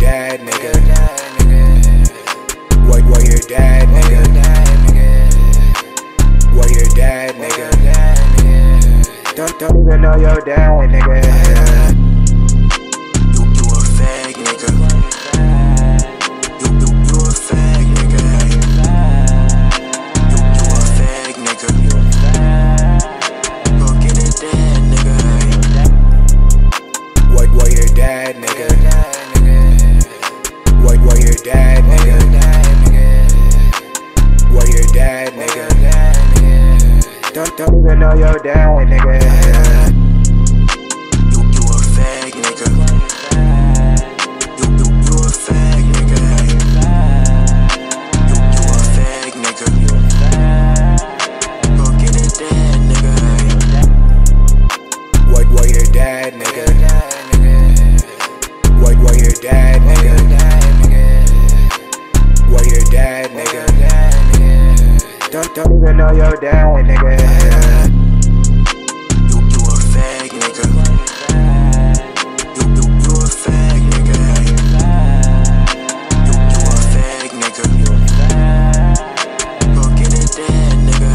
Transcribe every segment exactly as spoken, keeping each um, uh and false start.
dad, nigga? What, what your dad, nigga? What your dad, nigga? Don't, don't even know your dad, nigga. You, you a fag, nigga. You, you, you a fag, nigga. You, you a fag, nigga. Go get it dead, nigga. What, what your dad, nigga? What, what your dad, nigga? What your dad, nigga? Don't, don't even know your dad, nigga. You, you a fag, nigga. You, you, you a fag, nigga. You, you a fag, nigga. Go get it dead, nigga. What, what your dad, nigga? What, what your dad, nigga? What your dad, nigga? Don't, don't even know your dad, nigga. You, you a fag, nigga. You, you, you a fag, nigga. You, you a fag, nigga. Go get it dead, nigga.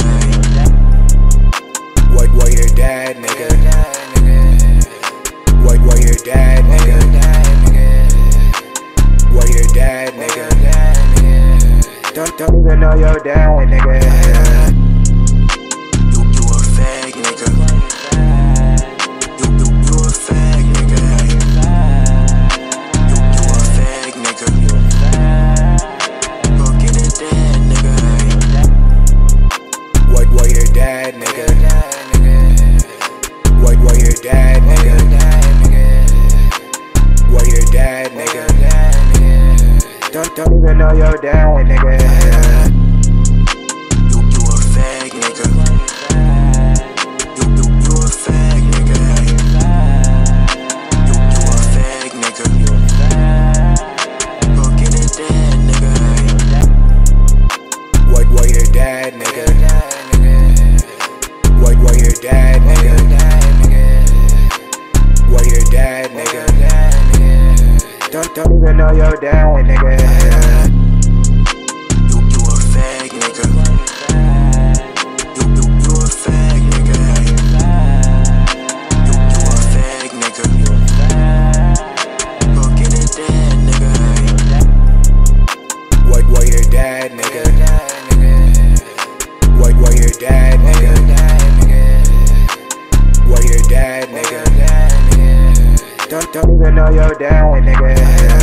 What, what your dad, nigga? What, what your dad, nigga? What your dad, nigga? Don't, don't even know your dad, nigga. You, you a fag, nigga. You, you, you a fag, nigga. You, you a fag, nigga. Go get it dead, nigga. What, what your dad, nigga? What, what your dad, nigga? What your dad, nigga? Don't, don't even know your dad, nigga. You, you a fag, nigga. You, you, you a fag, nigga. You, you a fag, nigga. Go get it dead, nigga. What, what your dad, nigga? What, what your dad, nigga? What your dad, nigga? Don't, don't even know your dad, nigga. You, you a fag, nigga. You, you, you a fag, nigga. You, you a fag, nigga. Go get it dead, nigga. What, what your dad, nigga? What, what your dad, nigga? What your dad, nigga? Don't, don't even know your dad, nigga.